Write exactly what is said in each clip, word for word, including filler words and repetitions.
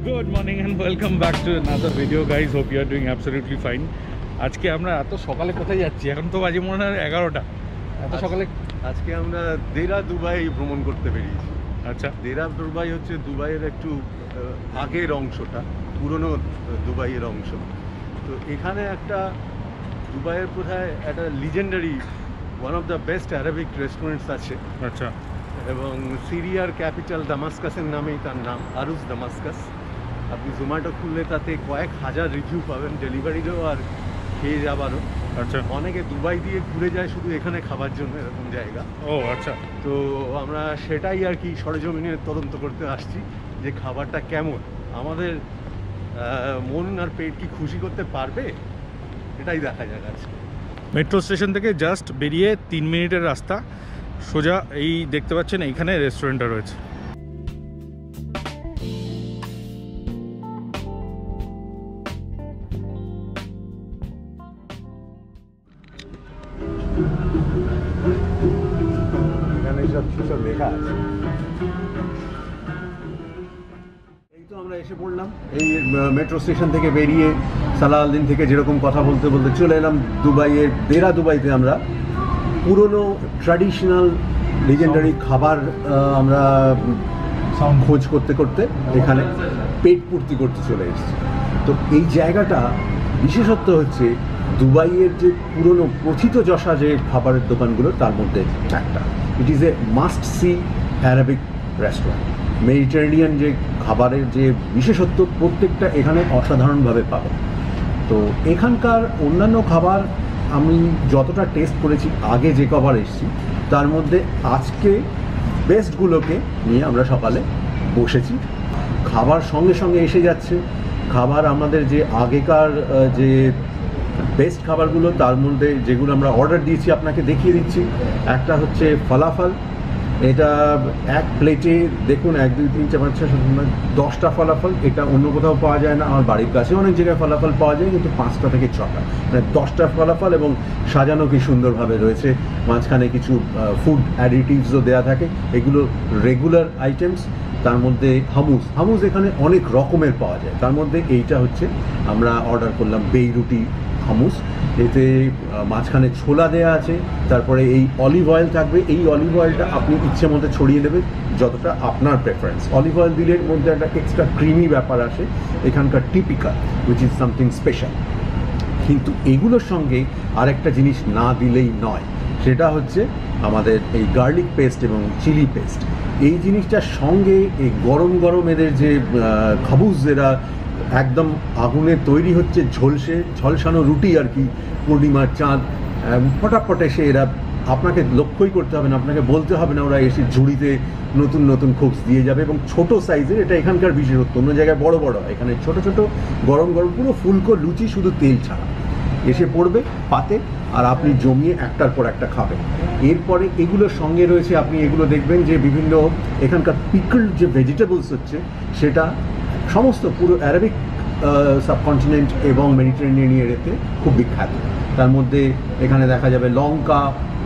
Good morning and welcome back to another video, guys. Hope you are doing absolutely fine. আজকে আমরা এত সকালে কোথায় যাচ্ছি? এখন তো বাজে মনে হয় এগারোটা। এত সকালে আজকে আমরা দেরা দুবাই ভ্রমণ করতে বেরিয়েছি। আচ্ছা, দেরা দুবাই হচ্ছে দুবাইয়ের একটু আগের অংশটা, পুরনো দুবাইয়ের অংশ। তো এখানে একটা দুবাইয়ের কোথায় একটা legendary one of the best Arabic restaurants আছে। আচ্ছা। এবং সিরিয়ার ক্যাপিটাল দামাস্কাসের নামেই তার নাম, আরুস দামাস্কাস। আপনি জোম্যাটো খুললে তাতে কয়েক হাজার রিভিউ পাবেন, ডেলিভারিরও আর খেয়ে যাবারও। আচ্ছা। অনেকে দুবাই দিয়ে ঘুরে যায় শুধু এখানে খাবার জন্য, এরকম জায়গা। ও আচ্ছা। তো আমরা সেটাই আর কি সরেজমিনে তদন্ত করতে আসছি যে খাবারটা কেমন, আমাদের মন আর পেট কি খুশি করতে পারবে, এটাই দেখা যাক আজকে। মেট্রো স্টেশন থেকে জাস্ট বেরিয়ে তিন মিনিটের রাস্তা সোজা এই দেখতে পাচ্ছেন এইখানে রেস্টুরেন্টটা রয়েছে। এখানে সব কিছু লেখা আছে। এই তো আমরা এসে পড়লাম এই মেট্রো স্টেশন থেকে বেরিয়ে, সালাউদ্দিন থেকে যেরকম কথা বলতে বলতে চলে এলাম দুবাইয়ের দেরা দুবাইতে। আমরা পুরনো ট্র্যাডিশনাল লিজেন্ডারি খাবার আমরা খোঁজ করতে করতে এখানে পেট পূর্তি করতে চলে এসেছি। তো এই জায়গাটা বিশেষত্ব হচ্ছে দুবাইয়ের যে পুরনো প্রথিত যশা যে খাবারের দোকানগুলো তার মধ্যে একটা। It is a must see Arabic restaurant. Mediterranean যে খাবারের যে বিশেষত্ব প্রত্যেকটা এখানে অসাধারণভাবে পাবেন। তো এখানকার অন্যান্য খাবার আমি যতটা টেস্ট করেছি আগে যে কবার এসেছি তার মধ্যে আজকে বেস্টগুলোকে নিয়ে আমরা সকালে বসেছি। খাবার সঙ্গে সঙ্গে এসে যাচ্ছে। খাবার আমাদের যে আগেকার যে বেস্ট খাবারগুলো তার মধ্যে যেগুলো আমরা অর্ডার দিয়েছি আপনাকে দেখিয়ে দিচ্ছি। একটা হচ্ছে ফালাফল। এটা এক প্লেটে দেখুন এক দুই তিন চার পাঁচ ছয় সাত দশটা ফলাফল। এটা অন্য কোথাও পাওয়া যায় না। আমার বাড়ির কাছে অনেক জায়গায় ফলাফল পাওয়া যায়, কিন্তু পাঁচটা থেকে ছটা মানে দশটা ফলাফল, এবং সাজানো কি সুন্দরভাবে রয়েছে। মাঝখানে কিছু ফুড অ্যাডিটিভসও দেওয়া থাকে। এগুলো রেগুলার আইটেমস। তার মধ্যে হামুস হামুস এখানে অনেক রকমের পাওয়া যায়। তার মধ্যে এইটা হচ্ছে আমরা অর্ডার করলাম বেইরুটি হামুস। এতে মাঝখানে ছোলা দেয়া আছে, তারপরে এই অলিভ অয়েল থাকবে। এই অলিভ অয়েলটা আপনি ইচ্ছে মতো ছড়িয়ে দেবেন যতটা আপনার প্রেফারেন্স। অলিভ অয়েল দিলে মধ্যে একটা এক্সট্রা ক্রিমি ব্যাপার আসে এখানকার, typical, which is something special. কিন্তু এগুলোর সঙ্গে আরেকটা জিনিস না দিলেই নয়, সেটা হচ্ছে আমাদের এই গার্লিক পেস্ট এবং চিলি পেস্ট। এই জিনিসটার সঙ্গে এই গরম গরম এদের যে খাবুজ, এরা একদম আগুনে তৈরি হচ্ছে ঝলসে ঝলসানো রুটি আর কি, পূর্ণিমার চাঁদ ফটাফট এসে এরা, আপনাকে লক্ষ্যই করতে হবে না, আপনাকে বলতে হবে না, ওরা এসে ঝুড়িতে নতুন নতুন খুবস দিয়ে যাবে। এবং ছোট সাইজের, এটা এখানকার বিশেষত্ব। অন্য জায়গায় বড় বড়, এখানে ছোট ছোট গরম গরম পুরো ফুলকো লুচি, শুধু তেল ছাড়া এসে পড়বে পাতে, আর আপনি জমিয়ে একটার পর একটা খাবেন। এরপরে এগুলোর সঙ্গে রয়েছে, আপনি এগুলো দেখবেন যে বিভিন্ন এখানকার পিকলড যে ভেজিটেবলস হচ্ছে, সেটা সমস্ত পুরো অ্যারাবিক সাবকন্টিনেন্ট এবং মেডিটেরেনিয়ান এরিয়াতে খুব বিখ্যাত। তার মধ্যে এখানে দেখা যাবে লঙ্কা,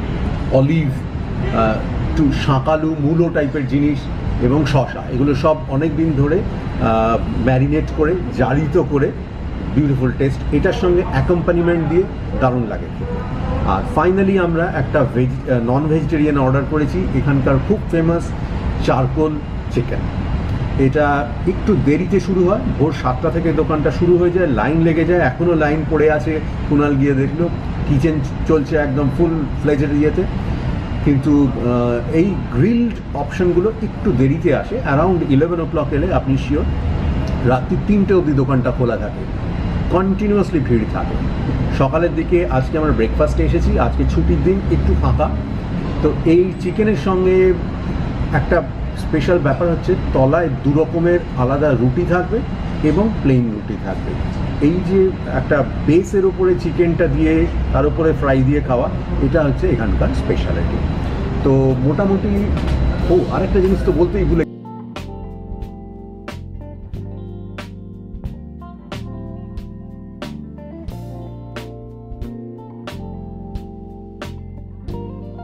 অলিভ, একটু শাঁকালু মূলো টাইপের জিনিস এবং শসা। এগুলো সব অনেক দিন ধরে ম্যারিনেট করে, জারিত করে, বিউটিফুল টেস্ট। এটার সঙ্গে অ্যাকম্পানিমেন্ট দিয়ে দারুণ লাগে খেতে। আর ফাইনালি আমরা একটা ভেজ নন ভেজিটেরিয়ান অর্ডার করেছি। এখানকার খুব ফেমাস চারকোল চিকেন। এটা একটু দেরিতে শুরু হয়, ভোর সাতটা থেকে দোকানটা শুরু হয়ে যায়, লাইন লেগে যায়, এখনও লাইন পড়ে আছে। কুনাল গিয়ে দেখলো কিচেন চলছে একদম ফুল ফ্লেজের ইয়েতে। কিন্তু এই গ্রিলড অপশনগুলো একটু দেরিতে আসে। অ্যারাউন্ড ইলেভেন ও ক্লক এলে আপনি শিওর রাত্রি তিনটে অবধি দোকানটা খোলা থাকে, কন্টিনিউয়াসলি ভিড় থাকে। সকালের দিকে আজকে আমরা ব্রেকফাস্টে এসেছি, আজকে ছুটির দিন, একটু ফাঁকা। তো এই চিকেনের সঙ্গে একটা স্পেশাল ব্যাপার হচ্ছে তলায় দু রকমের আলাদা রুটি থাকবে এবং প্লেন রুটি থাকবে। এই যে একটা বেসের উপরে চিকেনটা দিয়ে তার উপরে ফ্রাই দিয়ে খাওয়া, এটা হচ্ছে এখানকার স্পেশালিটি। তো মোটামুটি, ও আরেকটা জিনিস তো বলতেই ভুলে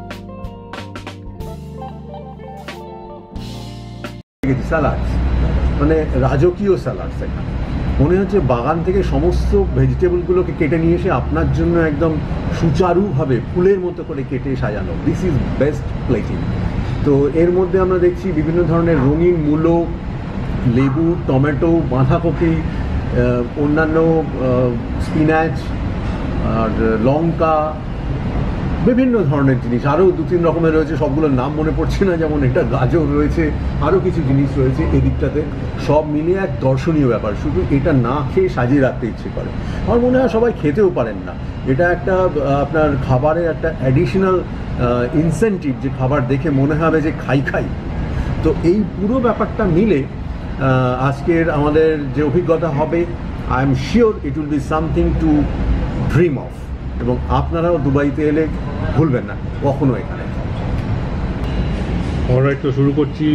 salads. মানে রাজকীয় স্যালাড সেখানে মনে হচ্ছে বাগান থেকে সমস্ত ভেজিটেবলগুলোকে কেটে নিয়ে এসে আপনার জন্য একদম সুচারুভাবে ফুলের মতো করে কেটে সাজানো। This is best plating. তো এর মধ্যে আমরা দেখছি বিভিন্ন ধরনের রঙিন মূলো, লেবু, টমেটো, বাঁধাকপি, অন্যান্য স্পিনাচ আর লঙ্কা, বিভিন্ন ধরনের জিনিস, আরও দু তিন রকমের রয়েছে, সবগুলোর নাম মনে পড়ছে না। যেমন এটা গাজর রয়েছে, আরও কিছু জিনিস রয়েছে এদিকটাতে, সব মিলিয়ে এক দর্শনীয় ব্যাপার। শুধু এটা না খেয়ে সাজিয়ে রাখতে ইচ্ছে করে। আমার মনে হয় সবাই খেতেও পারেন না। এটা একটা আপনার খাবারের একটা অ্যাডিশনাল ইনসেন্টিভ, যে খাবার দেখে মনে হবে যে খাই খাই। তো এই পুরো ব্যাপারটা মিলে আজকের আমাদের যে অভিজ্ঞতা হবে, I am sure it will be something to dream of. এবং আপনারাও দুবাইতে এলে ভুলবেন না কখনো এখানে। অলরাইট, তো শুরু করছি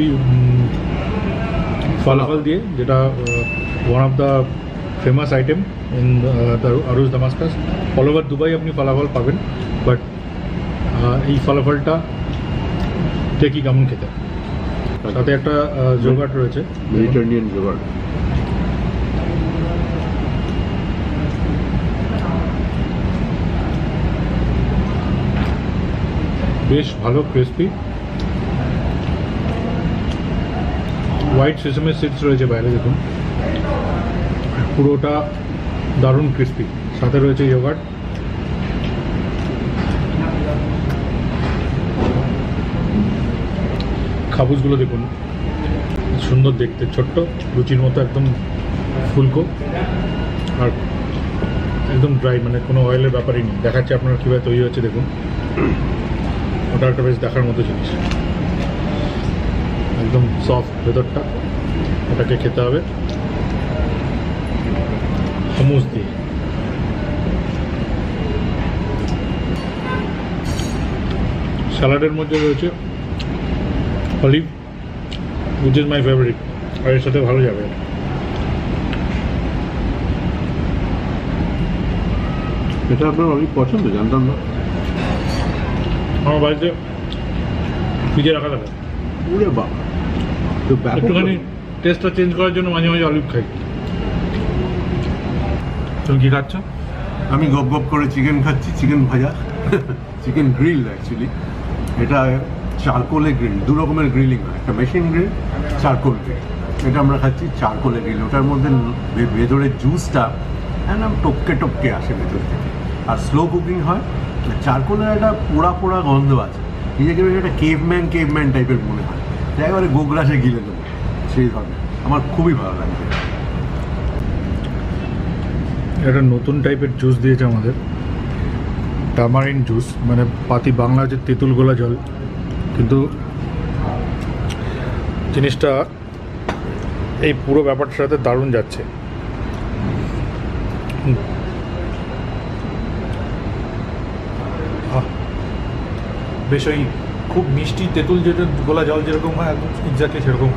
ফলাফল দিয়ে, যেটা one of the famous item in the Arouj Damascus. All over Dubai আপনি ফলাফল পাবেন, বাট এই ফলাফলটা দেখি কেমন খেতে। সাথে একটা যোগাট রয়েছে, মেডিটেরিয়ান যোগাট। বেশ ভালো, ক্রিস্পি। হোয়াইট সেসামের সিডস রয়েছে বাইরে, দেখুন পুরোটা দারুণ ক্রিস্পি। সাথে রয়েছে ইয়োগার্ট। খাবুসগুলো দেখুন, সুন্দর দেখতে, ছোট্ট, লুচির মতো একদম ফুলকো, আর একদম ড্রাই, মানে কোনো অয়েলের ব্যাপারই নেই। দেখাচ্ছে আপনারা কীভাবে তৈরি হচ্ছে, দেখুন। ওটা একটা বেশ দেখার মতো জিনিস, একদম সফট ভেতরটা। ওটাকে খেতে হবে হুমুস দিয়ে। স্যালাডের মধ্যে রয়েছে olive, which is my favourite, আর এর সাথে ভালো যাবে। এটা আপনার অনেক পছন্দ, জানতাম না। আমার বাড়িতে ফ্রিজে রাখা থাকে। পুরে বাবা, তো একটুখানি টেস্টটা চেঞ্জ করার জন্য মাঝে মাঝে অলিভ খাই। তুমি কী খাচ্ছ? আমি গপ গপ করে চিকেন খাচ্ছি, চিকেন ভাজা, চিকেন গ্রিল অ্যাকচুয়ালি। এটা চারকোলে গ্রিল, দু রকমের গ্রিলিং হয়, একটা মেশিন গ্রিল, চারকোল গ্রিল। এটা আমরা খাচ্ছি চারকোলে গ্রিল। ওটার মধ্যে ভেতরের জুসটা একদম টপকে টপকে আসে ভেতর থেকে, আর স্লো কুকিং হয়। চারকোলের একটা পোড়া পোড়া গন্ধ আছে, নিজেকে একটা কেভম্যান কেভম্যান টাইপের মনে হয়, একেবারে গোগ্রাসে গিলে দেবো সেই ধরনের। আমার খুবই ভালো লাগছে। একটা নতুন টাইপের জুস দিয়েছে আমাদের, টামারিন জুস, মানে পাতি বাংলা যে তেঁতুল গোলা জল, কিন্তু জিনিসটা এই পুরো ব্যাপারটার সাথে দারুণ যাচ্ছে। বেশ ওই খুব মিষ্টি তেঁতুল যেটা গোলা জল যেরকম হয়, একদম এক্স্যাক্টলি সেরকম।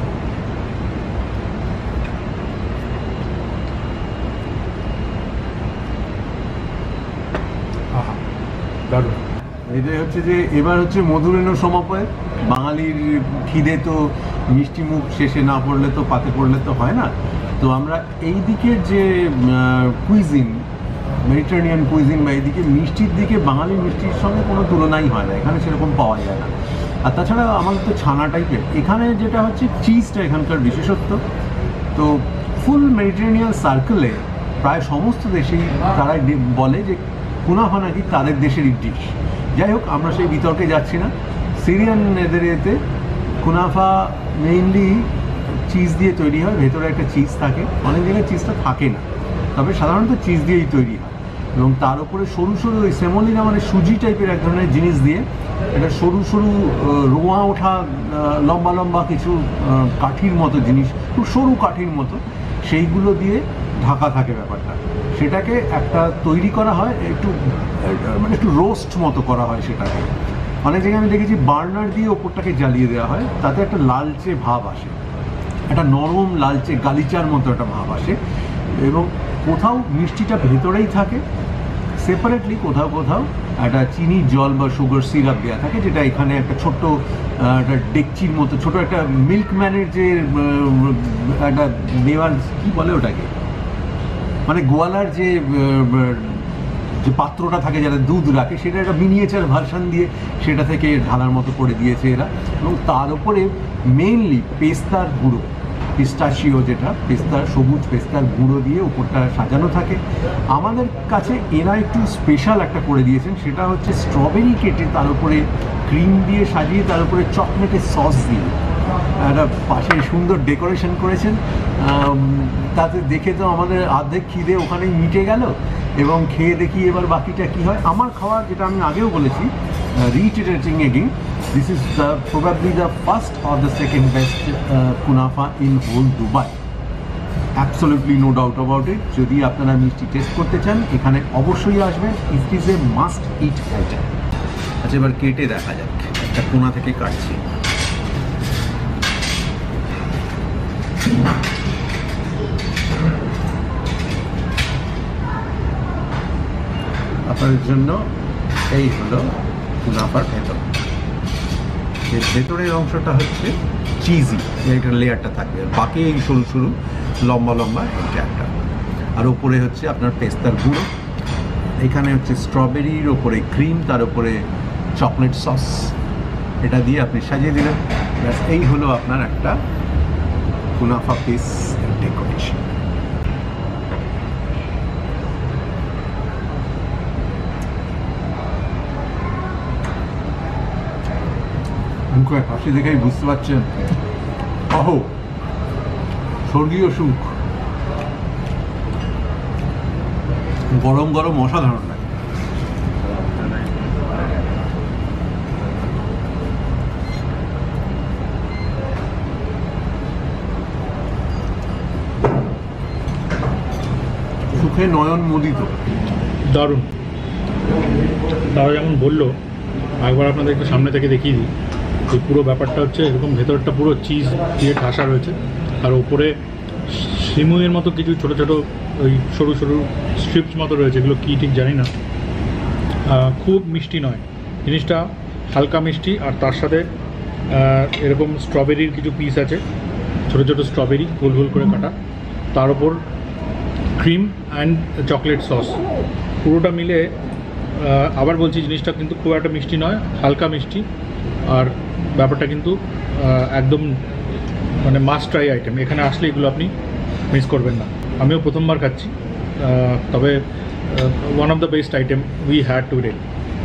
আহা, দারুণ। এটাই হচ্ছে যে এবার হচ্ছে মধুরেণ সমাপয়। বাঙালির খিদে তো মিষ্টি মুখ শেষে না পড়লে তো পাতে পড়লে তো হয় না। তো আমরা এই দিকের যে কুইজিন, মেডিটেরিয়ান কুইজিন, বা এইদিকে মিষ্টির দিকে বাঙালির মিষ্টির সঙ্গে কোনো তুলনাই হয় না, এখানে সেরকম পাওয়া যায় না। আর তাছাড়া আমাদের তো ছানা টাইপের, এখানে যেটা হচ্ছে চিজটা এখানকার বিশেষত্ব। তো ফুল মেডিটেরিয়ান সার্কেলে প্রায় সমস্ত দেশেই তারাই বলে যে কুনাফা নাকি তাদের দেশেরই ডিশ। যাই হোক, আমরা সেই বিতর্কে যাচ্ছি না। সিরিয়ান এদের এতে কুনাফা মেইনলি চিজ দিয়ে তৈরি হয়, ভেতরে একটা চিজ থাকে, অনেক জায়গায় চিজটা থাকে না, তবে সাধারণত চিজ দিয়েই তৈরি হয়। এবং তার উপরে সরু সরু ওই সেমোলিনা, মানে সুজি টাইপের এক ধরনের জিনিস দিয়ে, এটা সরু সরু রোঁয়া ওঠা লম্বা লম্বা কিছু কাঠির মতো জিনিস, খুব সরু কাঠির মতো, সেইগুলো দিয়ে ঢাকা থাকে ব্যাপারটা। সেটাকে একটা তৈরি করা হয়, একটু মানে একটু রোস্ট মতো করা হয় সেটাকে। অনেক জায়গায় আমি দেখেছি বার্নার দিয়ে ওপরটাকে জ্বালিয়ে দেওয়া হয়, তাতে একটা লালচে ভাব আসে, একটা নরম লালচে গালিচার মতো একটা ভাব আসে। এবং কোথাও মিষ্টিটা ভেতরেই থাকে, সেপারেটলি কোথাও কোথাও একটা চিনি জল বা সুগার সিরাপ দেওয়া থাকে, যেটা এখানে একটা ছোট্ট একটা ডেকচির মতো ছোট একটা মিল্কম্যানের যে একটা দেওয়ার কি বলে ওটাকে, মানে গোয়ালার যে যে পাত্রটা থাকে যারা দুধ রাখে, সেটা একটা মিনিয়েচার ভার্সন দিয়ে সেটা থেকে ঢালার মতো করে দিয়েছে এরা। এবং তার উপরে মেইনলি পেস্তার গুঁড়ো, পিস্তাচিও যেটা পেস্তার সবুজ পেস্তার গুঁড়ো দিয়ে উপরটা সাজানো থাকে। আমাদের কাছে এরা একটু স্পেশাল একটা করে দিয়েছেন, সেটা হচ্ছে স্ট্রবেরি কেটে তার উপরে ক্রিম দিয়ে সাজিয়ে তার উপরে চকলেটের সস দিয়ে একটা পাশে সুন্দর ডেকোরেশন করেছেন। তাতে দেখে তো আমাদের অর্ধেক খিদে ওখানেই মিটে গেল, এবং খেয়ে দেখি এবার বাকিটা কী হয়। আমার খাওয়া, যেটা আমি আগেও বলেছি, reiterating again, this is the probably the first or the second best uh, kunafa in whole Dubai. Absolutely no doubt about it. যদি আপনারা মিষ্টি টেস্ট করতে চান এখানে অবশ্যই আসবেন, it is a must eat item. আচ্ছা, এবার কেটে দেখা যাক, একটা কোনা থেকে কাটছি। আপনাদের জন্য এই হলো কুনাফার ভেতর। এর ভেতরের অংশটা হচ্ছে চিজি, একটা লেয়ারটা থাকবে, আর বাকি এই সরু সরু লম্বা লম্বা এইটা একটা, আর ওপরে হচ্ছে আপনার পেস্তার গুঁড়ো, এখানে হচ্ছে স্ট্রবেরির ওপরে ক্রিম, তার উপরে চকলেট সস, এটা দিয়ে আপনি সাজিয়ে দিলেন। ব্যাস, এই হলো আপনার একটা কুনাফা পিস ডেকোরেশন। মুখে হাসি দেখেই বুঝতে পারছেন, অহো স্বর্গীয় সুখ। গরম গরম অসাধারণ লাগে। সুখে নয়ন মুদিত, দারুণ। তারা যেমন বললো, একবার আপনাদের একটু সামনে থেকে দেখিয়ে দিই। এই পুরো ব্যাপারটা হচ্ছে এরকম, ভেতরটা পুরো চিজ দিয়ে ঠাসা রয়েছে, আর ওপরে সিমুইয়ের মতো কিছু ছোটো ছোটো ওই সরু সরু স্ট্রিপস মতো রয়েছে, এগুলো কী ঠিক জানি না। খুব মিষ্টি নয় জিনিসটা, হালকা মিষ্টি, আর তার সাথে এরকম স্ট্রবেরির কিছু পিস আছে, ছোটো ছোটো স্ট্রবেরি গোল গোল করে কাটা, তার ওপর ক্রিম অ্যান্ড চকলেট সস, পুরোটা মিলে। আবার বলছি, জিনিসটা কিন্তু খুব একটা মিষ্টি নয়, হালকা মিষ্টি, আর ব্যাপারটা কিন্তু একদম মানে মাস্ট ট্রাই আইটেম। এখানে আসলে এগুলো আপনি মিস করবেন না। আমিও প্রথমবার খাচ্ছি, তবে one of the best item we had today.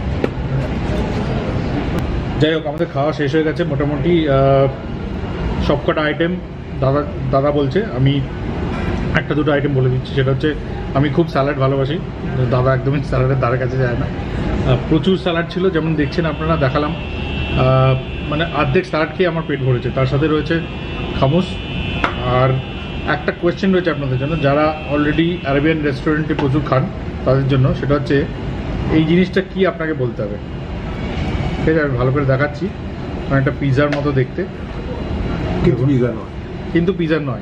যাই হোক, আমাদের খাওয়া শেষ হয়ে গেছে মোটামুটি সবকটা আইটেম। দাদা দাদা বলছে, আমি একটা দুটো আইটেম বলে দিচ্ছি, সেটা হচ্ছে আমি খুব স্যালাড ভালোবাসি, দাদা একদমই স্যালাডের দ্বারা কাছে যায় না। প্রচুর স্যালাড ছিল, যেমন দেখছেন আপনারা, দেখালাম, মানে অর্ধেক স্যালাড খেয়ে আমার পেট ভরেছে। তার সাথে রয়েছে খামুস। আর একটা কোয়েশ্চেন রয়েছে আপনাদের জন্য, যারা অলরেডি আরবিয়ান রেস্টুরেন্টে প্রচুর খান তাদের জন্য, সেটা হচ্ছে এই জিনিসটা কি আপনাকে বলতে হবে। ঠিক আছে, আমি ভালো করে দেখাচ্ছি। মানে একটা পিৎজার মতো দেখতে, কিন্তু পিৎজা নয়, কিন্তু পিৎজা নয়।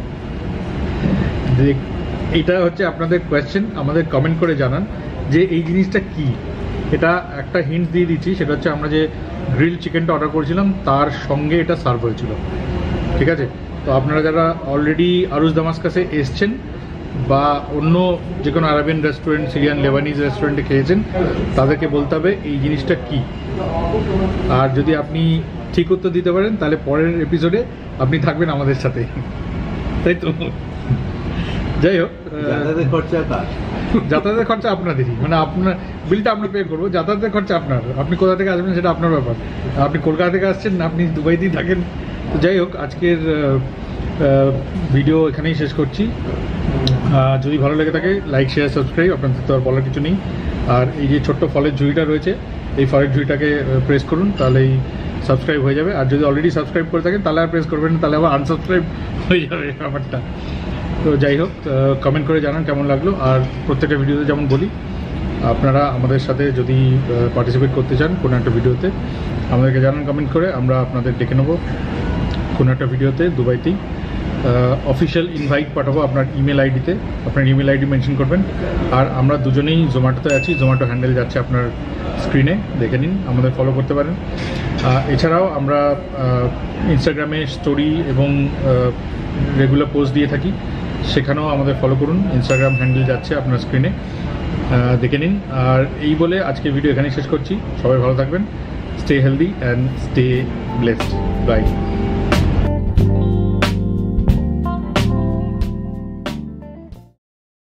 এইটা হচ্ছে আপনাদের কোয়েশ্চেন, আমাদের কমেন্ট করে জানান যে এই জিনিসটা কি। এটা একটা হিন্ট দিয়ে দিচ্ছি, সেটা হচ্ছে আমরা যে গ্রিল চিকেনটা অর্ডার করেছিলাম তার সঙ্গে এটা সার্ভ হয়েছিল। ঠিক আছে, তো আপনারা যারা অলরেডি আরুজ দামাস্কাসে এসছেন বা অন্য যে কোনো আরবিয়ান রেস্টুরেন্ট, সিরিয়ান, লেবানিজ রেস্টুরেন্টে খেয়েছেন, তাদেরকে বলতে হবে এই জিনিসটা কি। আর যদি আপনি ঠিক উত্তর দিতে পারেন, তাহলে পরের এপিসোডে আপনি থাকবেন আমাদের সাথে, তাই তো? যাই হোক, যাতায়াতের খরচা কার? যাতায়াতের খরচা আপনাদেরই, মানে আপনার বিলটা আমরা পে করবো, যাতায়াতের খরচা আপনার। আপনি কোথা থেকে আসবেন সেটা আপনার ব্যাপার। আপনি কলকাতা থেকে আসছেন, আপনি দুবাইতেই থাকেন। তো যাই হোক, আজকের ভিডিও এখানেই শেষ করছি। যদি ভালো লেগে থাকে, লাইক, শেয়ার, সাবস্ক্রাইব, আপনাদের তো আর বলার কিছু নেই। আর এই যে ছোট্ট ফলের ঝুড়িটা রয়েছে, এই ফলের ঝুড়িটাকে প্রেস করুন, তাহলেই সাবস্ক্রাইব হয়ে যাবে। আর যদি অলরেডি সাবস্ক্রাইব করে থাকেন তাহলে আর প্রেস করবেন না, তাহলে আবার আনসাবস্ক্রাইব হয়ে যাবে ব্যাপারটা। তো যাই হোক, কমেন্ট করে জানান কেমন লাগলো। আর প্রত্যেকটা ভিডিওতে যেমন বলি, আপনারা আমাদের সাথে যদি পার্টিসিপেট করতে চান কোনো একটা ভিডিওতে, আমাদেরকে জানান কমেন্ট করে, আমরা আপনাদের ডেকে নেবো কোনো একটা ভিডিওতে দুবাইতেই। অফিসিয়াল ইনভাইট পাঠাবো আপনার ইমেল আইডিতে, আপনার ইমেল আইডি মেনশন করবেন। আর আমরা দুজনেই জোম্যাটোতে আছি, জোম্যাটো হ্যান্ডেল যাচ্ছে আপনার স্ক্রিনে, দেখে নিন, আমাদের ফলো করতে পারেন। এছাড়াও আমরা ইনস্টাগ্রামে স্টোরি এবং রেগুলার পোস্ট দিয়ে থাকি, সেখানেও আমাদের ফলো করুন, ইনস্টাগ্রাম হ্যান্ডেল যাচ্ছে আপনার স্ক্রিনে, দেখে নিন। আর এই বলে আজকে ভিডিও এখানেই শেষ করছি। সবাই ভালো থাকবেন, stay healthy and stay blessed, by.